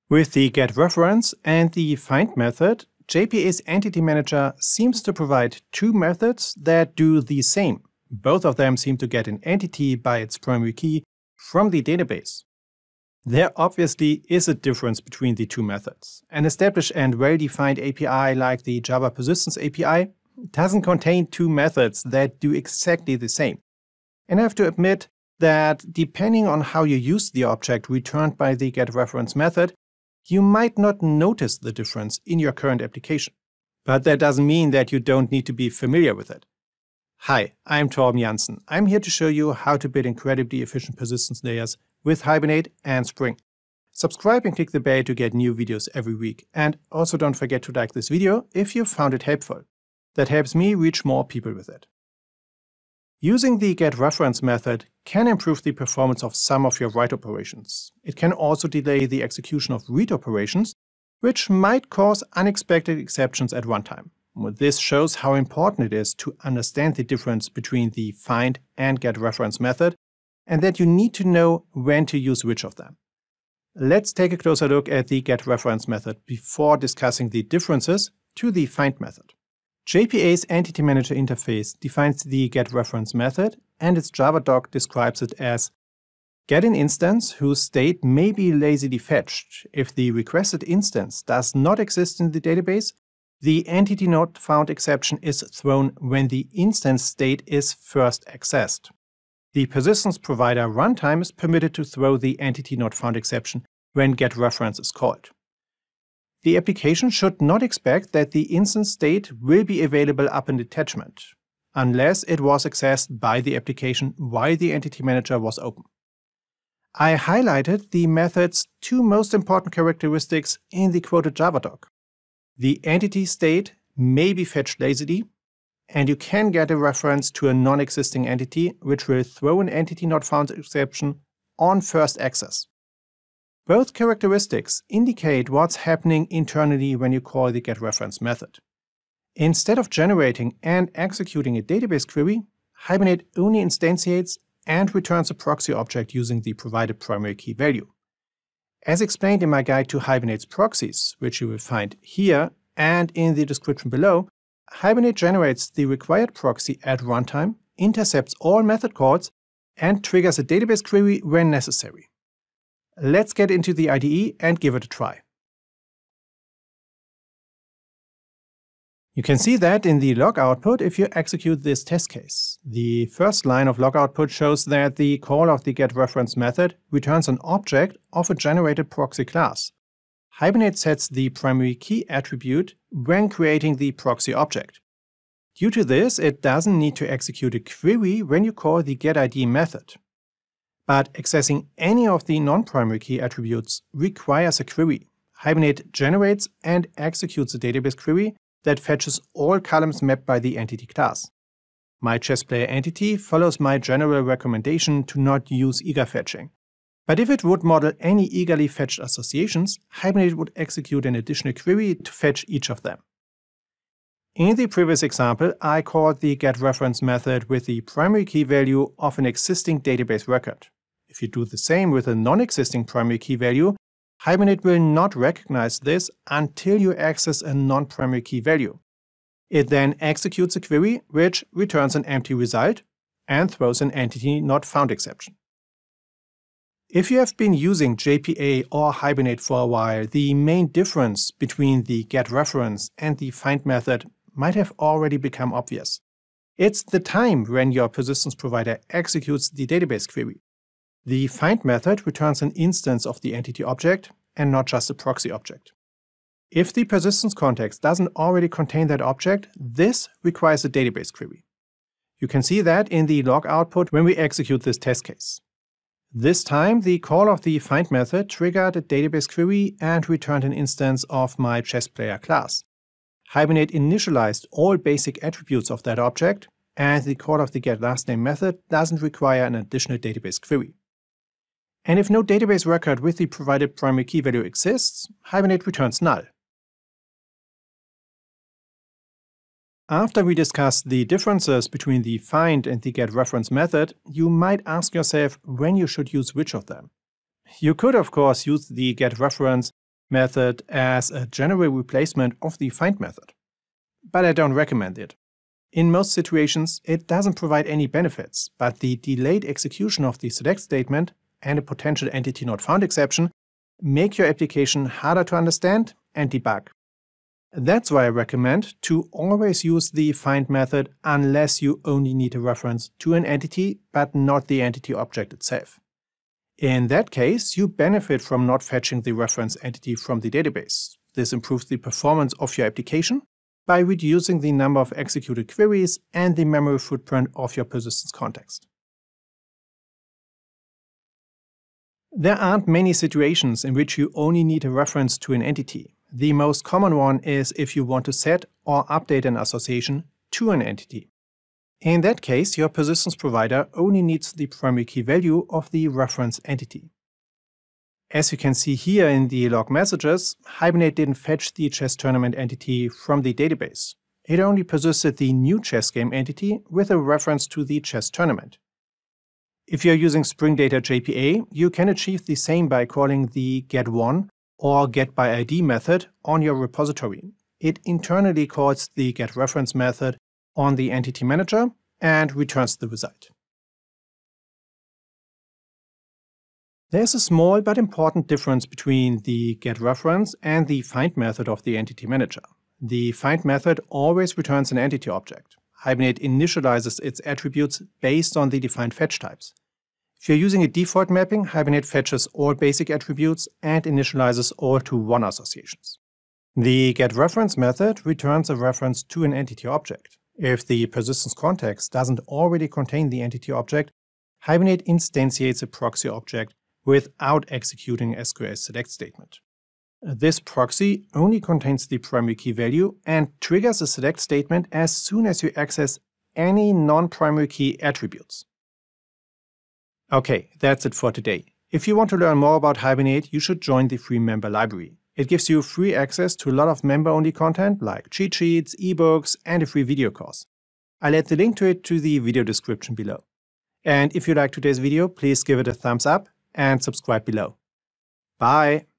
With the getReference and the find method, JPA's EntityManager seems to provide two methods that do the same. Both of them seem to get an entity by its primary key from the database. There obviously is a difference between the two methods. An established and well-defined API like the Java Persistence API doesn't contain two methods that do exactly the same. And I have to admit that depending on how you use the object returned by the getReference method, you might not notice the difference in your current application. But that doesn't mean that you don't need to be familiar with it. Hi, I'm Torben Janssen. I'm here to show you how to build incredibly efficient persistence layers with Hibernate and Spring. Subscribe and click the bell to get new videos every week. And also don't forget to like this video if you found it helpful. That helps me reach more people with it. Using the getReference method can improve the performance of some of your write operations. It can also delay the execution of read operations, which might cause unexpected exceptions at runtime. This shows how important it is to understand the difference between the find and getReference method, and that you need to know when to use which of them. Let's take a closer look at the getReference method before discussing the differences to the find method. JPA's EntityManager interface defines the getReference method, and its Java doc describes it as get an instance whose state may be lazily fetched. If the requested instance does not exist in the database, the entity not found exception is thrown when the instance state is first accessed. The persistence provider runtime is permitted to throw the entity not found exception when getReference is called. The application should not expect that the instance state will be available up in detachment, unless it was accessed by the application while the EntityManager was open. I highlighted the method's two most important characteristics in the quoted Java doc. The entity state may be fetched lazily, and you can get a reference to a non-existing entity which will throw an entity not found exception on first access. Both characteristics indicate what's happening internally when you call the getReference method. Instead of generating and executing a database query, Hibernate only instantiates and returns a proxy object using the provided primary key value. As explained in my guide to Hibernate's proxies, which you will find here and in the description below, Hibernate generates the required proxy at runtime, intercepts all method calls, and triggers a database query when necessary. Let's get into the IDE and give it a try. You can see that in the log output if you execute this test case. The first line of log output shows that the call of the getReference method returns an object of a generated proxy class. Hibernate sets the primary key attribute when creating the proxy object. Due to this, it doesn't need to execute a query when you call the getID method. But accessing any of the non-primary key attributes requires a query. Hibernate generates and executes a database query that fetches all columns mapped by the entity class. My chess player entity follows my general recommendation to not use eager fetching. But if it would model any eagerly fetched associations, Hibernate would execute an additional query to fetch each of them. In the previous example, I called the getReference method with the primary key value of an existing database record. If you do the same with a non-existing primary key value, Hibernate will not recognize this until you access a non-primary key value. It then executes a query which returns an empty result and throws an entity not found exception. If you have been using JPA or Hibernate for a while, the main difference between the getReference and the find method might have already become obvious. It's the time when your persistence provider executes the database query. The find method returns an instance of the entity object and not just a proxy object. If the persistence context doesn't already contain that object, this requires a database query. You can see that in the log output when we execute this test case. This time, the call of the find method triggered a database query and returned an instance of my chess player class. Hibernate initialized all basic attributes of that object, and the call of the getLastName method doesn't require an additional database query. And if no database record with the provided primary key value exists, Hibernate returns null. After we discuss the differences between the find and the getReference method, you might ask yourself when you should use which of them. You could, of course, use the getReference method as a general replacement of the find method. But I don't recommend it. In most situations, it doesn't provide any benefits, but the delayed execution of the select statement and a potential entity not found exception make your application harder to understand and debug. That's why I recommend to always use the find method unless you only need a reference to an entity, but not the entity object itself. In that case, you benefit from not fetching the reference entity from the database. This improves the performance of your application by reducing the number of executed queries and the memory footprint of your persistence context. There aren't many situations in which you only need a reference to an entity. The most common one is if you want to set or update an association to an entity. In that case, your persistence provider only needs the primary key value of the reference entity. As you can see here in the log messages, Hibernate didn't fetch the chess tournament entity from the database. It only persisted the new chess game entity with a reference to the chess tournament. If you're using Spring Data JPA, you can achieve the same by calling the getOne or getById method on your repository. It internally calls the getReference method on the EntityManager and returns the result. There's a small but important difference between the getReference and the find method of the EntityManager. The find method always returns an entity object. Hibernate initializes its attributes based on the defined fetch types. If you're using a default mapping, Hibernate fetches all basic attributes and initializes all to one associations. The getReference method returns a reference to an entity object. If the persistence context doesn't already contain the entity object, Hibernate instantiates a proxy object without executing SQL select statement. This proxy only contains the primary key value and triggers a select statement as soon as you access any non-primary key attributes. Okay, that's it for today. If you want to learn more about Hibernate, you should join the free member library. It gives you free access to a lot of member-only content like cheat sheets, ebooks, and a free video course. I'll add the link to it to the video description below. And if you liked today's video, please give it a thumbs up and subscribe below. Bye!